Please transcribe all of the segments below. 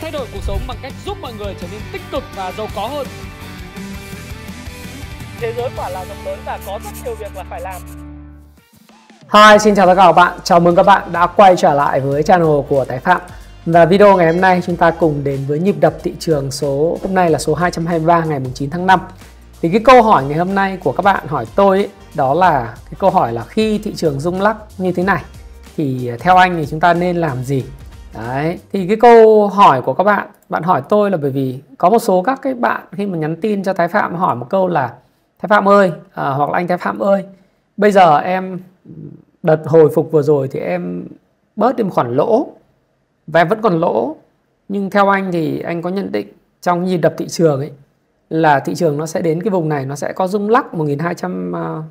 thay đổi cuộc sống bằng cách giúp mọi người trở nên tích cực và giàu có hơn. Thế giới quả là rộng lớn và có rất nhiều việc là phải làm. Hi, xin chào tất cả các bạn. Chào mừng các bạn đã quay trở lại với channel của Thái Phạm. Và video ngày hôm nay chúng ta cùng đến với nhịp đập thị trường số hôm nay là số 223 ngày 9 tháng 5. Thì cái câu hỏi ngày hôm nay của các bạn hỏi tôi ấy, đó là cái câu hỏi là khi thị trường rung lắc như thế này thì theo anh thì chúng ta nên làm gì? Đấy, thì cái câu hỏi của các bạn hỏi tôi là bởi vì có một số các cái bạn khi mà nhắn tin cho Thái Phạm hỏi một câu là Thái Phạm ơi, hoặc là anh Thái Phạm ơi, bây giờ em đợt hồi phục vừa rồi thì em bớt đi một khoản lỗ và em vẫn còn lỗ, nhưng theo anh thì anh có nhận định trong nhịp đập thị trường ấy là thị trường nó sẽ đến cái vùng này, nó sẽ có rung lắc 1204x,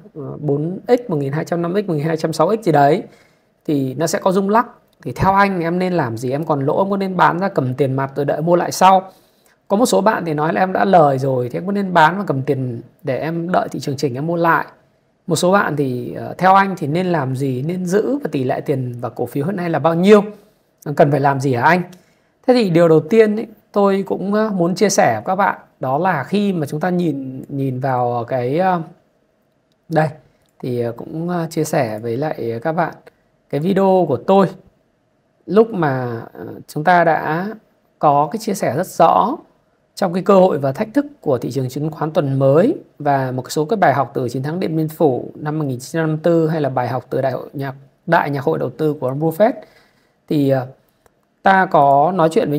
1205x, 1206x gì đấy, thì nó sẽ có rung lắc. Thì theo anh em nên làm gì? Em còn lỗ em có nên bán ra cầm tiền mặt rồi đợi mua lại sau? Có một số bạn thì nói là em đã lời rồi thì em có nên bán và cầm tiền để em đợi thị trường chỉnh em mua lại. Một số bạn thì theo anh thì nên làm gì, nên giữ, và tỷ lệ tiền và cổ phiếu hiện nay là bao nhiêu, cần phải làm gì hả anh? Thế thì điều đầu tiên ấy, tôi cũng muốn chia sẻ với các bạn đó là khi mà chúng ta nhìn vào cái đây thì cũng chia sẻ với lại các bạn cái video của tôi lúc mà chúng ta đã có cái chia sẻ rất rõ trong cái cơ hội và thách thức của thị trường chứng khoán tuần mới, và một số cái bài học từ chiến thắng Điện Biên Phủ năm 1954 hay là bài học từ Đại nhạc hội đầu tư của Warren Buffett, thì ta có nói chuyện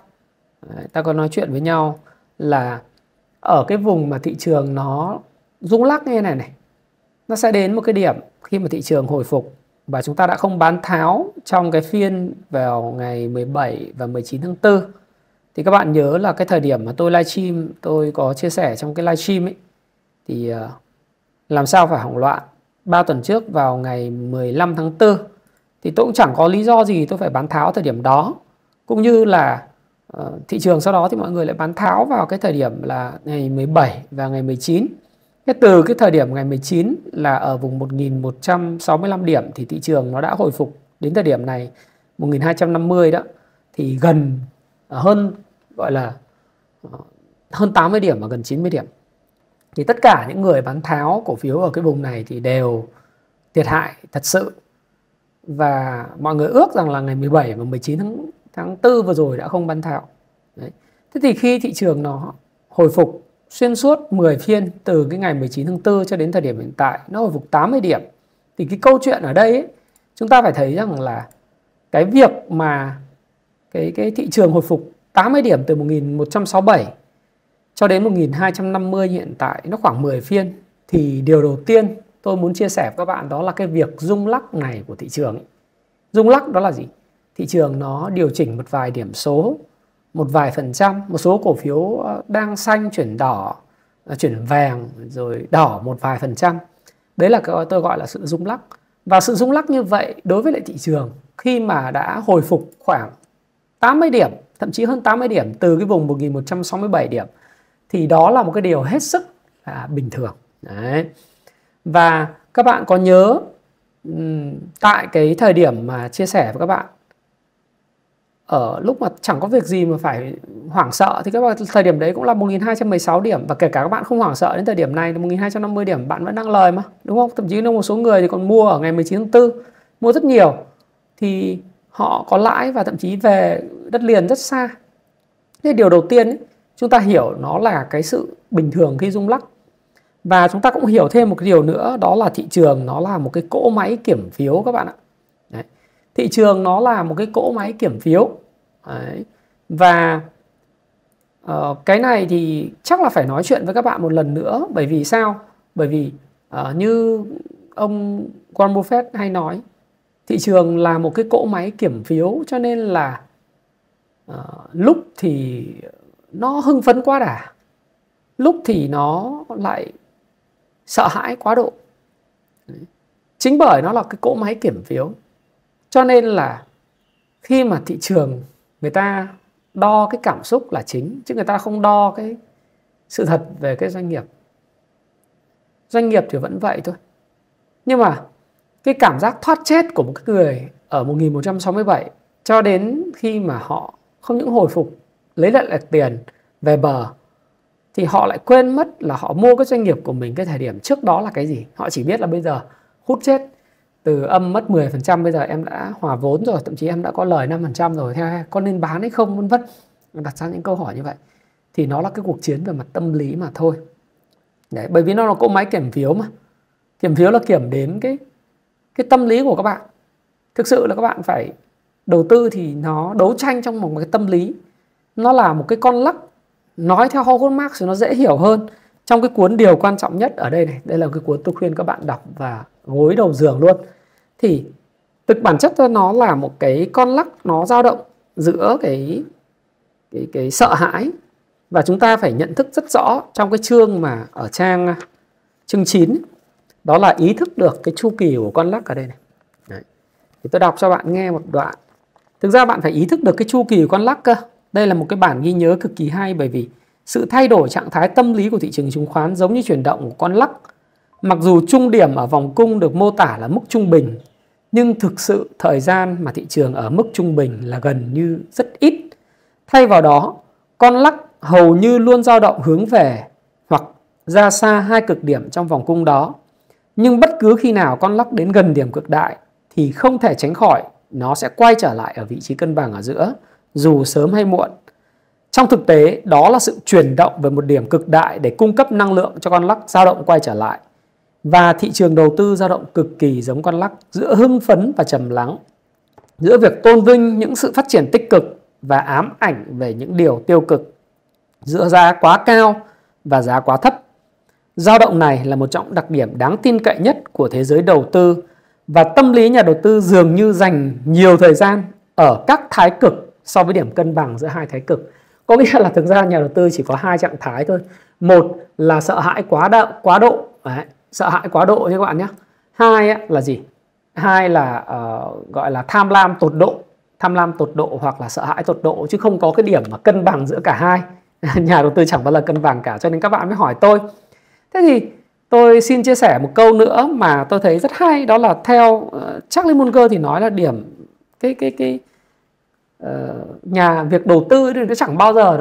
với nhau là ở cái vùng mà thị trường nó rung lắc như thế này nó sẽ đến một cái điểm khi mà thị trường hồi phục và chúng ta đã không bán tháo trong cái phiên vào ngày 17 và 19 tháng 4. Thì các bạn nhớ là cái thời điểm mà tôi livestream, tôi có chia sẻ trong cái livestream ấy, thì làm sao phải hoảng loạn 3 tuần trước vào ngày 15 tháng 4 thì tôi cũng chẳng có lý do gì tôi phải bán tháo thời điểm đó. Cũng như là thị trường sau đó thì mọi người lại bán tháo vào cái thời điểm là ngày 17 và ngày 19. Thế từ cái thời điểm ngày 19 là ở vùng 1165 điểm thì thị trường nó đã hồi phục đến thời điểm này 1250 đó, thì gần hơn, gọi là hơn 80 điểm và gần 90 điểm. Thì tất cả những người bán tháo cổ phiếu ở cái vùng này thì đều thiệt hại thật sự. Và mọi người ước rằng là ngày 17 và 19 tháng 4 vừa rồi đã không bán tháo. Đấy. Thế thì khi thị trường nó hồi phục xuyên suốt 10 phiên từ cái ngày 19 tháng 4 cho đến thời điểm hiện tại nó hồi phục 80 điểm, thì cái câu chuyện ở đây ấy, chúng ta phải thấy rằng là cái việc mà cái thị trường hồi phục 80 điểm từ 1167 cho đến 1250 hiện tại nó khoảng 10 phiên, thì điều đầu tiên tôi muốn chia sẻ với các bạn đó là cái việc rung lắc này của thị trường ấy. Rung lắc đó là gì? Thị trường nó điều chỉnh một vài điểm số, một vài %, một số cổ phiếu đang xanh chuyển đỏ, chuyển vàng, rồi đỏ một vài %. Đấy là tôi gọi là sự rung lắc. Và sự rung lắc như vậy đối với lại thị trường khi mà đã hồi phục khoảng 80 điểm, thậm chí hơn 80 điểm từ cái vùng 1167 điểm, thì đó là một cái điều hết sức là bình thường. Đấy. Và các bạn có nhớ tại cái thời điểm mà chia sẻ với các bạn ở lúc mà chẳng có việc gì mà phải hoảng sợ, thì các bạn thời điểm đấy cũng là 1216 điểm, và kể cả các bạn không hoảng sợ đến thời điểm này là 1250 điểm bạn vẫn đang lời mà, đúng không? Thậm chí một số người thì còn mua ở ngày 19 tháng 4, mua rất nhiều thì họ có lãi và thậm chí về đất liền rất xa. Thế điều đầu tiên ấy, chúng ta hiểu nó là cái sự bình thường khi rung lắc. Và chúng ta cũng hiểu thêm một cái điều nữa, đó là thị trường nó là một cái cỗ máy kiểm phiếu các bạn ạ. Đấy. Thị trường nó là một cái cỗ máy kiểm phiếu. Đấy. Và cái này thì chắc là phải nói chuyện với các bạn một lần nữa. Bởi vì sao? Bởi vì như ông Warren Buffett hay nói, thị trường là một cái cỗ máy kiểm phiếu, cho nên là lúc thì nó hưng phấn quá đà, lúc thì nó lại sợ hãi quá độ. Chính bởi nó là cái cỗ máy kiểm phiếu, cho nên là khi mà thị trường người ta đo cái cảm xúc là chính, chứ người ta không đo cái sự thật về cái doanh nghiệp. Doanh nghiệp thì vẫn vậy thôi, nhưng mà cái cảm giác thoát chết của một cái người ở 1167 cho đến khi mà họ không những hồi phục lấy lại tiền về bờ thì họ lại quên mất là họ mua cái doanh nghiệp của mình cái thời điểm trước đó là cái gì. Họ chỉ biết là bây giờ hút chết từ âm mất 10%, bây giờ em đã hòa vốn rồi, thậm chí em đã có lời 5% rồi, theo có nên bán hay không, vân vân. Đặt ra những câu hỏi như vậy thì nó là cái cuộc chiến về mặt tâm lý mà thôi. Đấy, bởi vì nó là cỗ máy kiểm phiếu mà. Kiểm phiếu là kiểm đến cái tâm lý của các bạn. Thực sự là các bạn phải đầu tư thì nó đấu tranh trong một cái tâm lý. Nó là một cái con lắc. Nói theo Howard Marks thì nó dễ hiểu hơn. Trong cái cuốn Điều Quan Trọng Nhất ở đây này, đây là cái cuốn tôi khuyên các bạn đọc và gối đầu giường luôn. Thì thực bản chất nó là một cái con lắc, nó dao động giữa cái sợ hãi. Và chúng ta phải nhận thức rất rõ trong cái chương mà ở chương 9, đó là ý thức được cái chu kỳ của con lắc ở đây này. Đấy. Thì tôi đọc cho bạn nghe một đoạn. Thực ra bạn phải ý thức được cái chu kỳ của con lắc cơ. Đây là một cái bản ghi nhớ cực kỳ hay, bởi vì sự thay đổi trạng thái tâm lý của thị trường chứng khoán giống như chuyển động của con lắc. Mặc dù trung điểm ở vòng cung được mô tả là mức trung bình, nhưng thực sự thời gian mà thị trường ở mức trung bình là gần như rất ít. Thay vào đó, con lắc hầu như luôn dao động hướng về hoặc ra xa hai cực điểm trong vòng cung đó. Nhưng bất cứ khi nào con lắc đến gần điểm cực đại thì không thể tránh khỏi nó sẽ quay trở lại ở vị trí cân bằng ở giữa, dù sớm hay muộn. Trong thực tế, đó là sự chuyển động về một điểm cực đại để cung cấp năng lượng cho con lắc dao động quay trở lại. Và thị trường đầu tư dao động cực kỳ giống con lắc, giữa hưng phấn và trầm lắng, giữa việc tôn vinh những sự phát triển tích cực và ám ảnh về những điều tiêu cực, giữa giá quá cao và giá quá thấp. Dao động này là một trong đặc điểm đáng tin cậy nhất của thế giới đầu tư, và tâm lý nhà đầu tư dường như dành nhiều thời gian ở các thái cực so với điểm cân bằng giữa hai thái cực. Có nghĩa là thực ra nhà đầu tư chỉ có hai trạng thái thôi. Một là sợ hãi quá độ. Đấy, sợ hãi quá độ nha các bạn nhé. Hai là gì? Hai là gọi là tham lam tột độ. Tham lam tột độ hoặc là sợ hãi tột độ, chứ không có cái điểm mà cân bằng giữa cả hai. Nhà đầu tư chẳng bao giờ cân bằng cả, cho nên các bạn mới hỏi tôi. Thế thì tôi xin chia sẻ một câu nữa mà tôi thấy rất hay, đó là theo Charlie Munger thì nói là điểm nhà việc đầu tư thì nó chẳng bao giờ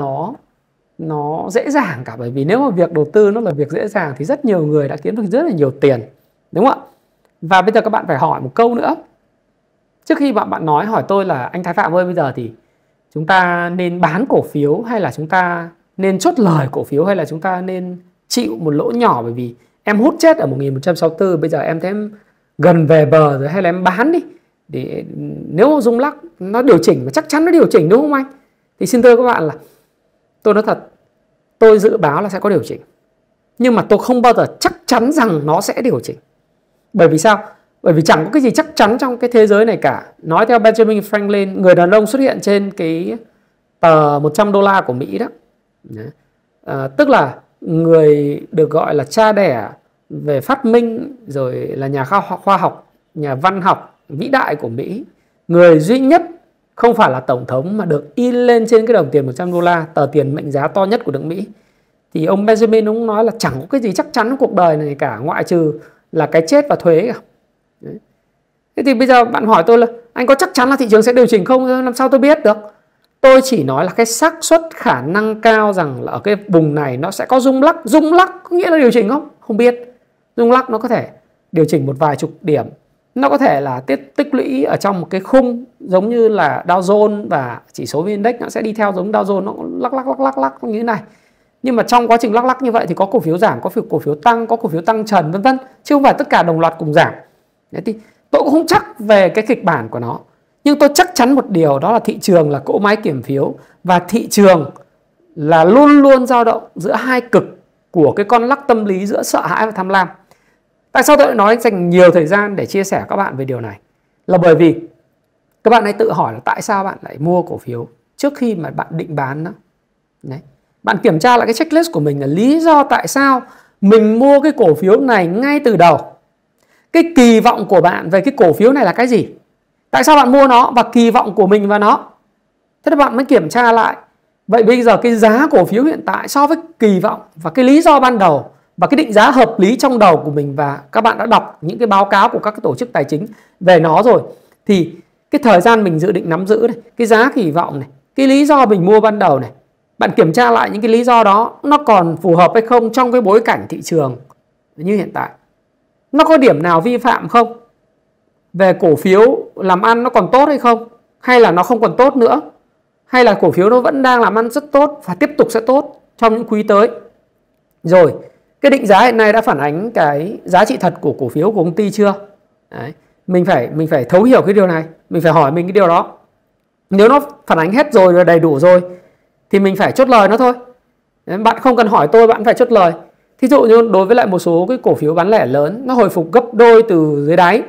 nó dễ dàng cả, bởi vì nếu mà việc đầu tư nó là việc dễ dàng thì rất nhiều người đã kiếm được rất là nhiều tiền, đúng không ạ? Và bây giờ các bạn phải hỏi một câu nữa trước khi bạn hỏi tôi là anh Thái Phạm ơi, bây giờ thì chúng ta nên bán cổ phiếu hay là chúng ta nên chốt lời cổ phiếu, hay là chúng ta nên chịu một lỗ nhỏ bởi vì em hút chết ở 1164, bây giờ em thấy em gần về bờ rồi, hay là em bán đi để nếu rung lắc nó điều chỉnh, và chắc chắn nó điều chỉnh, đúng không anh? Thì xin thưa các bạn là tôi nói thật, tôi dự báo là sẽ có điều chỉnh, nhưng mà tôi không bao giờ chắc chắn rằng nó sẽ điều chỉnh. Bởi vì sao? Bởi vì chẳng có cái gì chắc chắn trong cái thế giới này cả. Nói theo Benjamin Franklin, người đàn ông xuất hiện trên cái tờ $100 của Mỹ đó. Tức là người được gọi là cha đẻ về phát minh, rồi là nhà khoa học, nhà văn học vĩ đại của Mỹ. Người duy nhất không phải là tổng thống mà được in lên trên cái đồng tiền $100, tờ tiền mệnh giá to nhất của nước Mỹ. Thì ông Benjamin ông nói là chẳng có cái gì chắc chắn trong cuộc đời này cả, ngoại trừ là cái chết và thuế cả. Đấy. Thế thì bây giờ bạn hỏi tôi là anh có chắc chắn là thị trường sẽ điều chỉnh không? Làm sao tôi biết được? Tôi chỉ nói là cái xác suất khả năng cao rằng là ở cái vùng này nó sẽ có rung lắc. Rung lắc có nghĩa là điều chỉnh không? Không biết. Rung lắc nó có thể điều chỉnh một vài chục điểm. Nó có thể là tích lũy ở trong một cái khung giống như là Dow Jones, và chỉ số VN Index nó sẽ đi theo giống Dow Jones, nó lắc như thế này. Nhưng mà trong quá trình lắc như vậy thì có cổ phiếu giảm, có cổ phiếu tăng, có cổ phiếu tăng trần vân vân, chứ không phải tất cả đồng loạt cùng giảm. Đấy, thì tôi cũng không chắc về cái kịch bản của nó, nhưng tôi chắc chắn một điều, đó là thị trường là cỗ máy kiểm phiếu, và thị trường là luôn luôn dao động giữa hai cực của cái con lắc tâm lý giữa sợ hãi và tham lam. Tại sao tôi lại nói dành nhiều thời gian để chia sẻ các bạn về điều này? Là bởi vì các bạn hãy tự hỏi là tại sao bạn lại mua cổ phiếu trước khi mà bạn định bán nó. Đấy. Bạn kiểm tra lại cái checklist của mình là lý do tại sao mình mua cái cổ phiếu này ngay từ đầu. Cái kỳ vọng của bạn về cái cổ phiếu này là cái gì? Tại sao bạn mua nó và kỳ vọng của mình vào nó? Thế thì bạn mới kiểm tra lại. Vậy bây giờ cái giá cổ phiếu hiện tại so với kỳ vọng và cái lý do ban đầu và cái định giá hợp lý trong đầu của mình, và các bạn đã đọc những cái báo cáo của các cái tổ chức tài chính về nó rồi, thì cái thời gian mình dự định nắm giữ này, cái giá kỳ vọng này, cái lý do mình mua ban đầu này, Bạn kiểm tra lại những cái lý do đó nó còn phù hợp hay không trong cái bối cảnh thị trường như hiện tại. Nó có điểm nào vi phạm không? Về cổ phiếu làm ăn nó còn tốt hay không? Hay là nó không còn tốt nữa? Hay là cổ phiếu nó vẫn đang làm ăn rất tốt và tiếp tục sẽ tốt trong những quý tới? Rồi, cái định giá hiện nay đã phản ánh cái giá trị thật của cổ phiếu của công ty chưa? Đấy. Mình phải thấu hiểu cái điều này. Mình phải hỏi mình cái điều đó. Nếu nó phản ánh hết rồi và đầy đủ rồi thì mình phải chốt lời nó thôi. Đấy, bạn không cần hỏi tôi, bạn phải chốt lời. Thí dụ như đối với lại một số cái cổ phiếu bán lẻ lớn, nó hồi phục gấp đôi từ dưới đáy.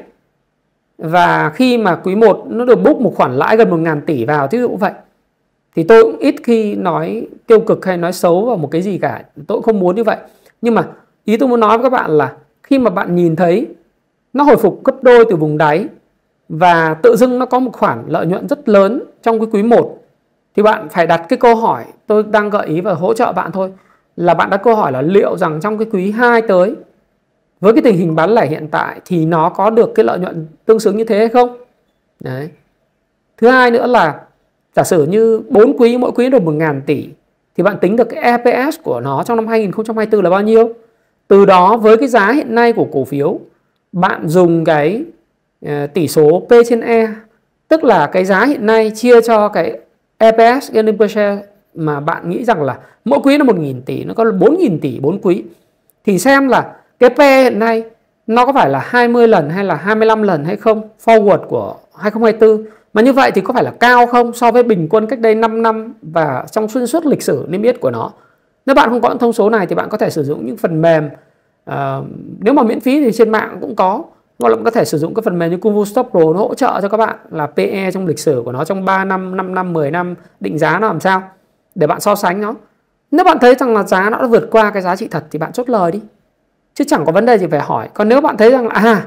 Và khi mà quý 1 nó được book một khoản lãi gần 1.000 tỷ vào, thí dụ vậy, thì tôi cũng ít khi nói tiêu cực hay nói xấu vào một cái gì cả. Tôi cũng không muốn như vậy. Nhưng mà ý tôi muốn nói với các bạn là khi mà bạn nhìn thấy nó hồi phục gấp đôi từ vùng đáy và tự dưng nó có một khoản lợi nhuận rất lớn trong cái quý 1, thì bạn phải đặt cái câu hỏi, tôi đang gợi ý và hỗ trợ bạn thôi, là bạn đặt câu hỏi là liệu rằng trong cái quý 2 tới với cái tình hình bán lẻ hiện tại thì nó có được cái lợi nhuận tương xứng như thế hay không? Đấy. Thứ hai nữa là giả sử như 4 quý, mỗi quý được 1.000 tỷ thì bạn tính được cái EPS của nó trong năm 2024 là bao nhiêu? Từ đó với cái giá hiện nay của cổ phiếu, bạn dùng cái tỷ số P trên E, tức là cái giá hiện nay chia cho cái EPS, earnings per share, mà bạn nghĩ rằng là mỗi quý là 1.000 tỷ, nó có 4.000 tỷ 4 quý, thì xem là cái PE hiện nay nó có phải là 20 lần hay là 25 lần hay không forward của 2024. Mà như vậy thì có phải là cao không so với bình quân cách đây 5 năm và trong xuyên suốt lịch sử niêm yết của nó? Nếu bạn không có những thông số này thì bạn có thể sử dụng những phần mềm, nếu mà miễn phí thì trên mạng cũng có, hoặc là bạn có thể sử dụng cái phần mềm như Kung Fu Stop Pro, nó hỗ trợ cho các bạn là PE trong lịch sử của nó trong 3 năm, 5 năm, 10 năm, định giá nó làm sao để bạn so sánh nó. Nếu bạn thấy rằng là giá nó đã vượt qua cái giá trị thật thì bạn chốt lời đi, chứ chẳng có vấn đề gì phải hỏi. Còn nếu bạn thấy rằng là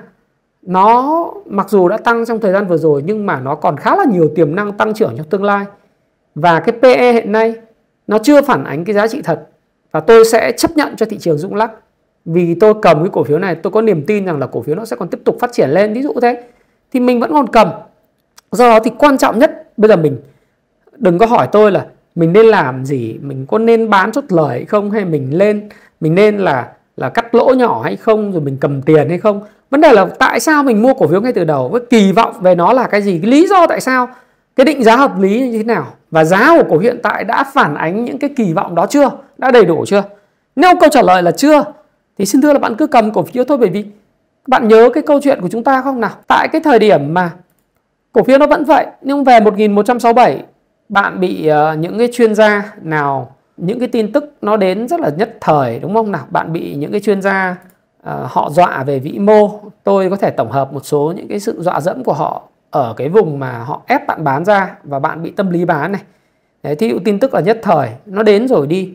nó mặc dù đã tăng trong thời gian vừa rồi nhưng mà nó còn khá là nhiều tiềm năng tăng trưởng trong tương lai, và cái PE hiện nay nó chưa phản ánh cái giá trị thật, và tôi sẽ chấp nhận cho thị trường rung lắc vì tôi cầm cái cổ phiếu này, tôi có niềm tin rằng là cổ phiếu nó sẽ còn tiếp tục phát triển lên, ví dụ thế, thì mình vẫn còn cầm. Do đó thì quan trọng nhất bây giờ mình đừng có hỏi tôi là mình nên làm gì, mình có nên bán chốt lời hay không, hay mình nên là cắt lỗ nhỏ hay không, rồi mình cầm tiền hay không. Vấn đề là tại sao mình mua cổ phiếu ngay từ đầu, cái kỳ vọng về nó là cái gì, cái lý do tại sao, cái định giá hợp lý như thế nào, và giá của cổ hiện tại đã phản ánh những cái kỳ vọng đó chưa, đã đầy đủ chưa. Nếu câu trả lời là chưa thì xin thưa là bạn cứ cầm cổ phiếu thôi. Bởi vì bạn nhớ cái câu chuyện của chúng ta không nào, tại cái thời điểm mà cổ phiếu nó vẫn vậy, nhưng về 1167 bạn bị những cái chuyên gia nào, những cái tin tức nó đến rất là nhất thời, đúng không nào, bạn bị những cái chuyên gia họ dọa về vĩ mô. Tôi có thể tổng hợp một số những cái sự dọa dẫm của họ ở cái vùng mà họ ép bạn bán ra và bạn bị tâm lý bán này. Đấy, thí dụ tin tức là nhất thời, nó đến rồi đi.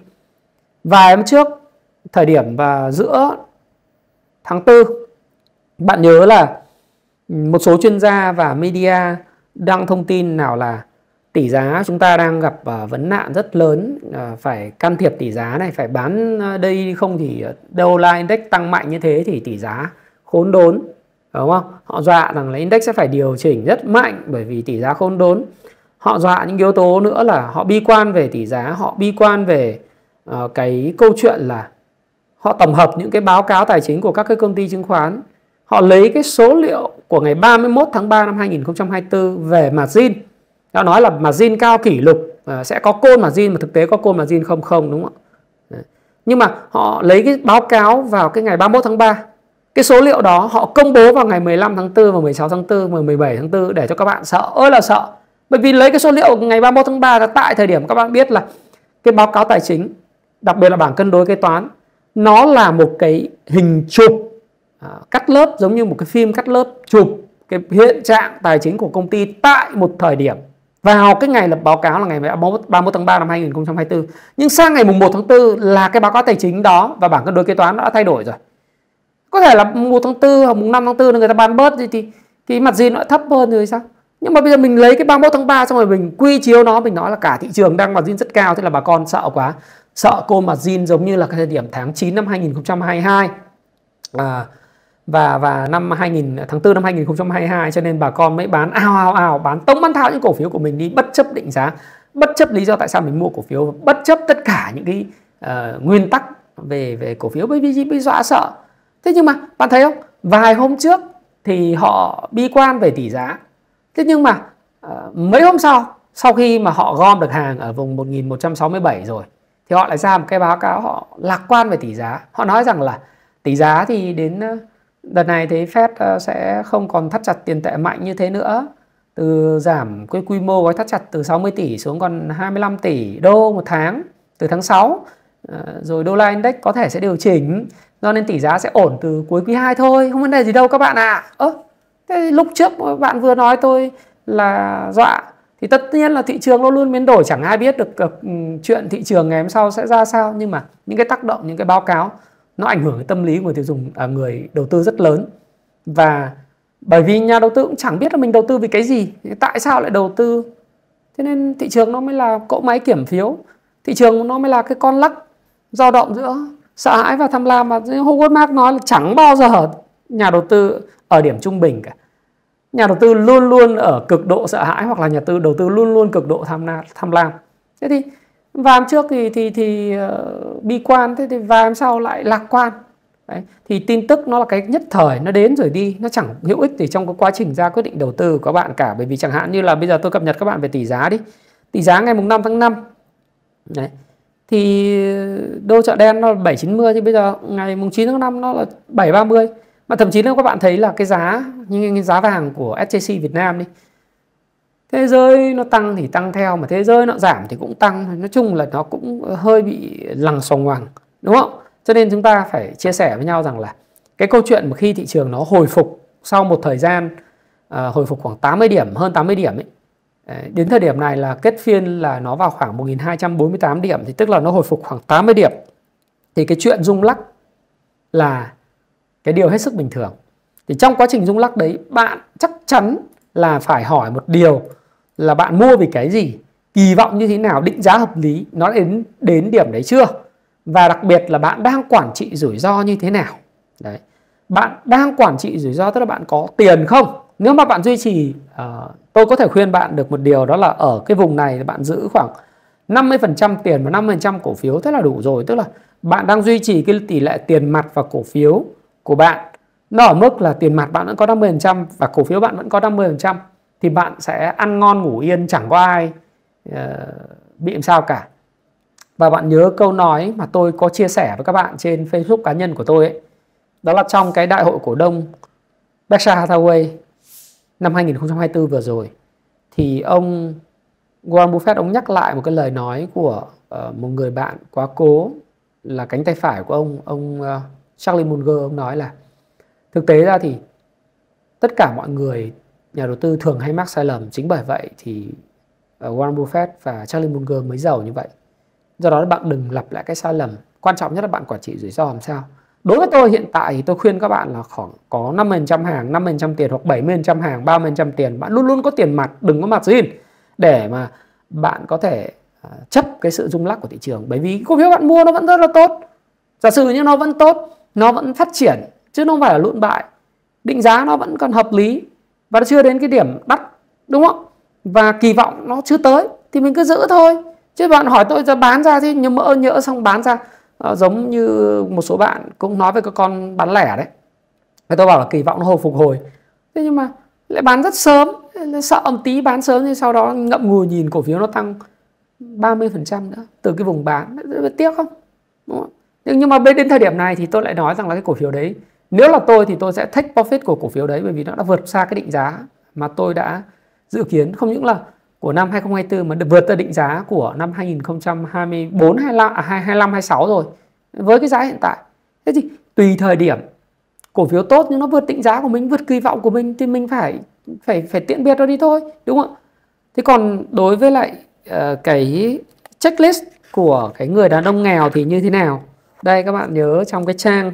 Vài hôm trước, thời điểm và giữa tháng 4, bạn nhớ là một số chuyên gia và media đăng thông tin nào là tỷ giá chúng ta đang gặp vấn nạn rất lớn, phải can thiệp tỷ giá này, phải bán đây không thì đô la index tăng mạnh như thế thì tỷ giá khốn đốn, đúng không? Họ dọa rằng là index sẽ phải điều chỉnh rất mạnh bởi vì tỷ giá khốn đốn. Họ dọa những yếu tố nữa là họ bi quan về tỷ giá, họ bi quan về cái câu chuyện là họ tổng hợp những cái báo cáo tài chính của các cái công ty chứng khoán. Họ lấy cái số liệu của ngày 31 tháng 3 năm 2024 về margin. Đã nói là margin cao kỷ lục, sẽ có call margin, mà thực tế có call margin không, đúng không ạ? Nhưng mà họ lấy cái báo cáo vào cái ngày 31 tháng 3. Cái số liệu đó họ công bố vào ngày 15 tháng 4 và 16 tháng 4 và 17 tháng 4 để cho các bạn sợ ơi là sợ. Bởi vì lấy cái số liệu ngày 31 tháng 3 là tại thời điểm các bạn biết là cái báo cáo tài chính, đặc biệt là bảng cân đối kế toán, nó là một cái hình chụp cắt lớp, giống như một cái phim cắt lớp chụp cái hiện trạng tài chính của công ty tại một thời điểm vào cái ngày lập báo cáo là ngày 31 tháng 3 năm 2024. Nhưng sang ngày 1 tháng 4 là cái báo cáo tài chính đó và bảng cân đối kế toán đã thay đổi rồi. Có thể là 1 tháng 4 hoặc 5 tháng 4 người ta bán bớt thì cái margin nó thấp hơn rồi sao? Nhưng mà bây giờ mình lấy cái 31 tháng 3 xong rồi mình quy chiếu nó, mình nói là cả thị trường đang margin rất cao, thế là bà con sợ quá. Sợ cô margin giống như là cái thời điểm tháng 9 năm 2022 và tháng 4 năm 2022, cho nên bà con mới bán ào bán tống bán tháo những cổ phiếu của mình đi bất chấp định giá. bất chấp lý do tại sao mình mua cổ phiếu, bất chấp tất cả những cái nguyên tắc về cổ phiếu, bởi vì bị dọa sợ. Thế nhưng mà bạn thấy không, vài hôm trước thì họ bi quan về tỷ giá, thế nhưng mà mấy hôm sau khi mà họ gom được hàng ở vùng 1167 rồi thì họ lại ra một cái báo cáo họ lạc quan về tỷ giá. Họ nói rằng là tỷ giá thì đến đợt này thì Fed sẽ không còn thắt chặt tiền tệ mạnh như thế nữa, từ giảm cái quy mô gói thắt chặt từ 60 tỷ xuống còn 25 tỷ đô một tháng từ tháng 6. Rồi đô la index có thể sẽ điều chỉnh, do nên tỷ giá sẽ ổn từ cuối quý 2 thôi, không vấn đề gì đâu các bạn ạ. Thế lúc trước bạn vừa nói tôi là dọa, thì tất nhiên là thị trường nó luôn biến đổi, chẳng ai biết được chuyện thị trường ngày hôm sau sẽ ra sao. Nhưng mà những cái tác động, những cái báo cáo nó ảnh hưởng đến tâm lý của người tiêu dùng, người đầu tư rất lớn. Và bởi vì nhà đầu tư cũng chẳng biết là mình đầu tư vì cái gì, tại sao lại đầu tư, thế nên thị trường nó mới là cỗ máy kiểm phiếu, thị trường nó mới là cái con lắc dao động giữa sợ hãi và tham lam. Mà Howard Marks nói là chẳng bao giờ nhà đầu tư ở điểm trung bình cả, nhà đầu tư luôn luôn ở cực độ sợ hãi, hoặc là nhà đầu tư luôn luôn cực độ tham lam. Thế thì vài hôm trước thì bi quan, thế thì vài hôm sau lại lạc quan. Đấy. Thì tin tức nó là cái nhất thời, nó đến rồi đi, nó chẳng hữu ích gì trong cái quá trình ra quyết định đầu tư của các bạn cả. Bởi vì chẳng hạn như là bây giờ tôi cập nhật các bạn về tỷ giá đi. Tỷ giá ngày 5 tháng 5 đấy, thì đô chợ đen nó là 790, thì bây giờ ngày 9 tháng 5 nó là 730. Mà thậm chí nếu các bạn thấy là cái giá như cái giá vàng của SJC Việt Nam đi, thế giới nó tăng thì tăng theo, mà thế giới nó giảm thì cũng tăng. Nói chung là nó cũng hơi bị lằng xoằng ngoằng, đúng không? Cho nên chúng ta phải chia sẻ với nhau rằng là cái câu chuyện mà khi thị trường nó hồi phục sau một thời gian hồi phục khoảng 80 điểm, hơn 80 điểm ấy, đến thời điểm này là kết phiên là nó vào khoảng 1248 điểm, thì tức là nó hồi phục khoảng 80 điểm. Thì cái chuyện rung lắc là cái điều hết sức bình thường. Thì trong quá trình rung lắc đấy, bạn chắc chắn là phải hỏi một điều là bạn mua vì cái gì, kỳ vọng như thế nào, định giá hợp lý, nó đến điểm đấy chưa? Và đặc biệt là bạn đang quản trị rủi ro như thế nào? Đấy. Bạn đang quản trị rủi ro tức là bạn có tiền không? Nếu mà bạn duy trì, tôi có thể khuyên bạn được một điều, đó là ở cái vùng này bạn giữ khoảng 50% tiền và 50% cổ phiếu, thế là đủ rồi. Tức là bạn đang duy trì cái tỷ lệ tiền mặt và cổ phiếu của bạn nó ở mức là tiền mặt bạn vẫn có 50% và cổ phiếu bạn vẫn có 50%, thì bạn sẽ ăn ngon ngủ yên, chẳng có ai bị làm sao cả. Và bạn nhớ câu nói mà tôi có chia sẻ với các bạn trên Facebook cá nhân của tôi ấy, đó là trong cái đại hội cổ đông Berkshire Hathaway năm 2024 vừa rồi, thì ông Warren Buffett ông nhắc lại một cái lời nói của một người bạn quá cố là cánh tay phải của ông Charlie Munger. Ông nói là thực tế ra thì tất cả mọi người, nhà đầu tư thường hay mắc sai lầm, chính bởi vậy thì Warren Buffett và Charlie Munger mới giàu như vậy. Do đó bạn đừng lặp lại cái sai lầm. Quan trọng nhất là bạn quản trị rủi ro làm sao. Đối với tôi hiện tại thì tôi khuyên các bạn là khoảng có 50% hàng, 50% tiền, hoặc 70% hàng, 30% tiền. Bạn luôn luôn có tiền mặt, đừng có mặt zin, để mà bạn có thể chấp cái sự rung lắc của thị trường. Bởi vì cổ phiếu bạn mua nó vẫn rất là tốt. Giả sử như nó vẫn tốt, nó vẫn phát triển, chứ nó không phải là lụn bại. Định giá nó vẫn còn hợp lý và nó chưa đến cái điểm đắt, đúng không? Và kỳ vọng nó chưa tới thì mình cứ giữ thôi. Chứ bạn hỏi tôi giờ bán ra thì mỡ nhỡ xong bán ra, giống như một số bạn cũng nói về cái con bán lẻ đấy. Thì tôi bảo là kỳ vọng nó hồi phục hồi. Thế nhưng mà lại bán rất sớm, sợ một tí bán sớm, thì sau đó ngậm ngùi nhìn cổ phiếu nó tăng 30% nữa từ cái vùng bán. Tiếc không? Đúng không? Nhưng mà đến thời điểm này thì tôi lại nói rằng là cái cổ phiếu đấy, nếu là tôi thì tôi sẽ take profit của cổ phiếu đấy, bởi vì nó đã vượt xa cái định giá mà tôi đã dự kiến. Không những là của năm 2024 mà được vượt ra định giá của năm 2024, 25, 26 rồi, với cái giá hiện tại. Thế thì tùy thời điểm, cổ phiếu tốt nhưng nó vượt định giá của mình, vượt kỳ vọng của mình, thì mình phải tiện biệt nó đi thôi, đúng không ạ? Thế còn đối với lại cái checklist của cái người đàn ông nghèo thì như thế nào? Đây các bạn nhớ trong cái trang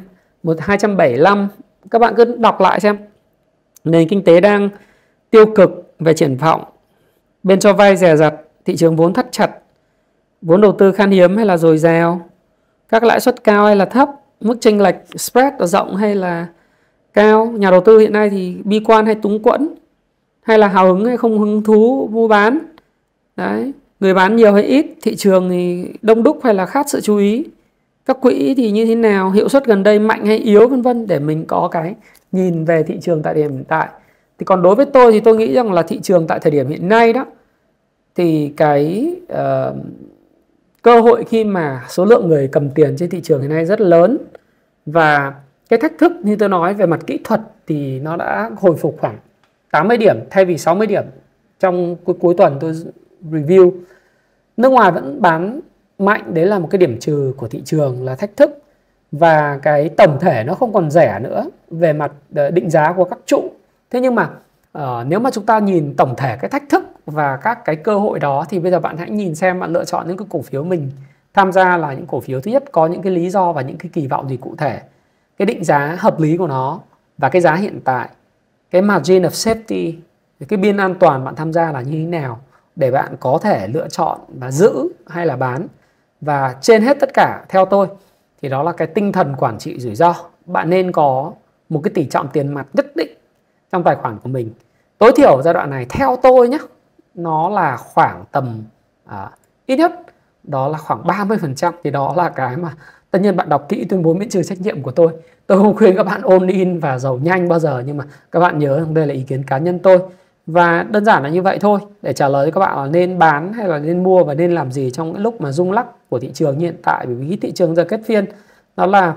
275, các bạn cứ đọc lại xem. Nền kinh tế đang tiêu cực về triển vọng, bên cho vay dè dặt, thị trường vốn thắt chặt, vốn đầu tư khan hiếm hay là dồi dào, các lãi suất cao hay là thấp, mức chênh lệch spread rộng hay là cao, nhà đầu tư hiện nay thì bi quan hay túng quẫn, hay là hào hứng hay không hứng thú mua bán. Đấy, Người bán nhiều hay ít, thị trường thì đông đúc hay là khát sự chú ý, các quỹ thì như thế nào, hiệu suất gần đây mạnh hay yếu vân vân, để mình có cái nhìn về thị trường tại điểm hiện tại. Thì còn đối với tôi thì tôi nghĩ rằng là thị trường tại thời điểm hiện nay đó, thì cái cơ hội khi mà số lượng người cầm tiền trên thị trường hiện nay rất lớn, và cái thách thức như tôi nói về mặt kỹ thuật thì nó đã hồi phục khoảng 80 điểm thay vì 60 điểm trong cuối tuần tôi review. Nước ngoài vẫn bán mạnh, đấy là một cái điểm trừ của thị trường, là thách thức. Và cái tổng thể nó không còn rẻ nữa về mặt định giá của các trụ. Thế nhưng mà nếu mà chúng ta nhìn tổng thể cái thách thức và các cái cơ hội đó, thì bây giờ bạn hãy nhìn xem bạn lựa chọn những cái cổ phiếu mình tham gia là những cổ phiếu thứ nhất có những cái lý do và những cái kỳ vọng gì cụ thể, cái định giá hợp lý của nó và cái giá hiện tại, cái margin of safety, cái biên an toàn bạn tham gia là như thế nào, để bạn có thể lựa chọn và giữ hay là bán. Và trên hết tất cả theo tôi thì đó là cái tinh thần quản trị rủi ro. Bạn nên có một cái tỷ trọng tiền mặt nhất định trong tài khoản của mình. Tối thiểu giai đoạn này theo tôi nhé, nó là khoảng tầm ít nhất đó là khoảng 30%. Thì đó là cái mà tất nhiên bạn đọc kỹ tuyên bố miễn trừ trách nhiệm của tôi. Tôi không khuyên các bạn all in và giàu nhanh bao giờ, nhưng mà các bạn nhớ đây là ý kiến cá nhân tôi. Và đơn giản là như vậy thôi, để trả lời cho các bạn là nên bán hay là nên mua và nên làm gì trong cái lúc mà rung lắc của thị trường như hiện tại. Bởi vì thị trường giờ kết phiên nó là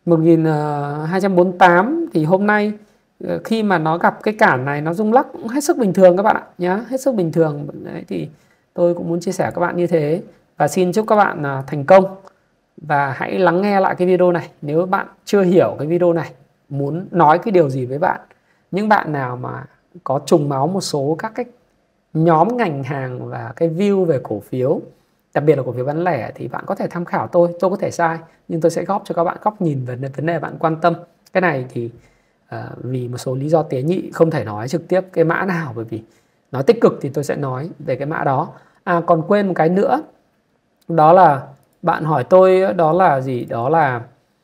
1248, thì hôm nay khi mà nó gặp cái cản này nó rung lắc cũng hết sức bình thường các bạn ạ nhá, hết sức bình thường. Đấy, thì tôi cũng muốn chia sẻ các bạn như thế, và xin chúc các bạn thành công. Và hãy lắng nghe lại cái video này nếu bạn chưa hiểu cái video này, muốn nói cái điều gì với bạn. Những bạn nào mà có trùng máu một số các cái nhóm ngành hàng và cái view về cổ phiếu, đặc biệt là cổ phiếu bán lẻ, thì bạn có thể tham khảo tôi có thể sai, nhưng tôi sẽ góp cho các bạn góc nhìn về vấn đề bạn quan tâm. Cái này thì vì một số lý do tế nhị không thể nói trực tiếp cái mã nào, bởi vì nói tích cực thì tôi sẽ nói về cái mã đó. Còn quên một cái nữa, đó là bạn hỏi tôi đó là gì, đó là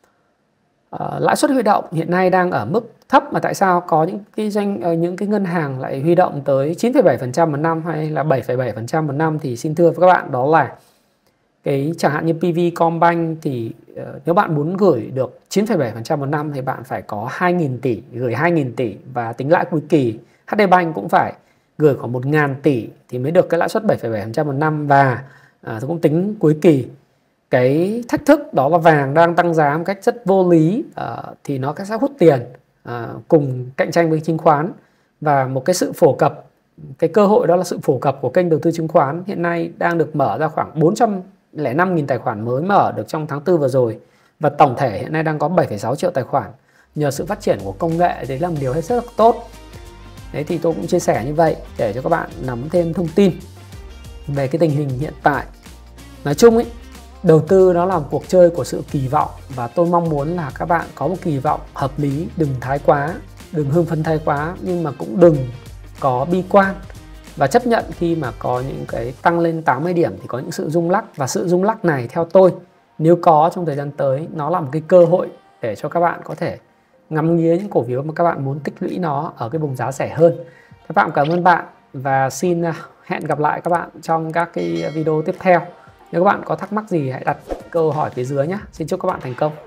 lãi suất huy động hiện nay đang ở mức thấp, mà tại sao có những cái ngân hàng lại huy động tới 9,7% một năm hay là 7,7% một năm. Thì xin thưa với các bạn, đó là cái chẳng hạn như PVcombank thì nếu bạn muốn gửi được 9,7% một năm thì bạn phải có 2.000 tỷ, gửi 2.000 tỷ và tính lãi cuối kỳ. HD Bank cũng phải gửi khoảng 1.000 tỷ thì mới được cái lãi suất 7,7% một năm, và tôi cũng tính cuối kỳ. Cái thách thức đó là vàng đang tăng giá một cách rất vô lý, thì nó sẽ hút tiền cùng cạnh tranh với chứng khoán. Và một cái sự phổ cập, cái cơ hội đó là sự phổ cập của kênh đầu tư chứng khoán hiện nay đang được mở ra khoảng 405.000 tài khoản mới mở được trong tháng 4 vừa rồi, và tổng thể hiện nay đang có 7,6 triệu tài khoản. Nhờ sự phát triển của công nghệ, đấy là một điều hết sức tốt. Đấy thì tôi cũng chia sẻ như vậy để cho các bạn nắm thêm thông tin về cái tình hình hiện tại. Nói chung ấy, đầu tư nó là một cuộc chơi của sự kỳ vọng, và tôi mong muốn là các bạn có một kỳ vọng hợp lý, đừng thái quá, đừng hưng phấn thái quá, nhưng mà cũng đừng có bi quan, và chấp nhận khi mà có những cái tăng lên 80 điểm thì có những sự rung lắc. Và sự rung lắc này theo tôi, nếu có trong thời gian tới, nó là một cái cơ hội để cho các bạn có thể ngắm nghía những cổ phiếu mà các bạn muốn tích lũy nó ở cái vùng giá rẻ hơn. Các bạn cảm ơn bạn, và xin hẹn gặp lại các bạn trong các cái video tiếp theo. Nếu các bạn có thắc mắc gì hãy đặt câu hỏi phía dưới nhé. Xin chúc các bạn thành công.